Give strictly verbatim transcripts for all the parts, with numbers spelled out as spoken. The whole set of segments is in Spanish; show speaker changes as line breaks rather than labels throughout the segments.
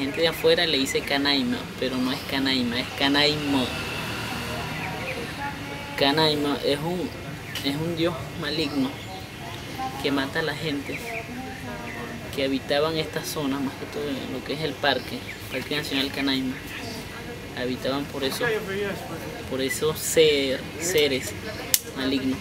gente de afuera le dice Canaima, pero no es Canaima, es Canaimo. Canaima es un, es un dios maligno que mata a la gente que habitaban esta zona, más que todo en lo que es el parque, Parque Nacional Canaima. Habitaban por eso, por esos ser, seres malignos.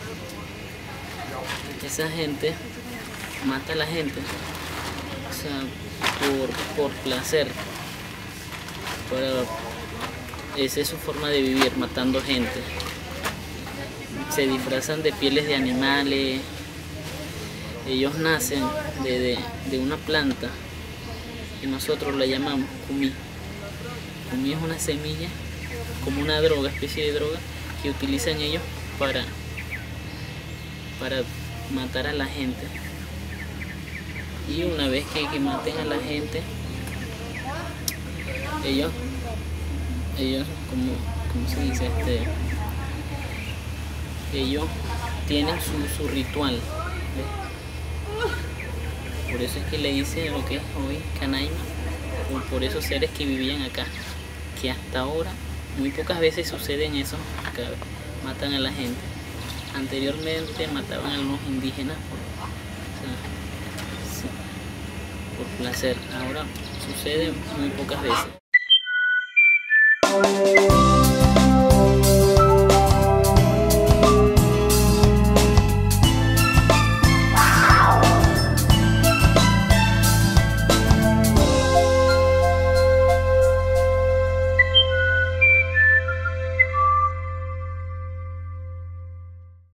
Esa gente mata a la gente, o sea, por, por placer. Por, esa es su forma de vivir, matando gente. Se disfrazan de pieles de animales. Ellos nacen de, de, de una planta que nosotros la llamamos cumí. Cumí es una semilla, como una droga, especie de droga, que utilizan ellos para, para matar a la gente. Y una vez que, que maten a la gente, ellos, ellos como, ¿cómo se dice? Este, ellos tienen su, su ritual. ¿Ves? Por eso es que le dicen lo que es hoy Canaima, por, por esos seres que vivían acá, que hasta ahora muy pocas veces suceden eso, que matan a la gente. Anteriormente mataban a los indígenas por, o sea, sí, por placer, ahora sucede muy pocas veces.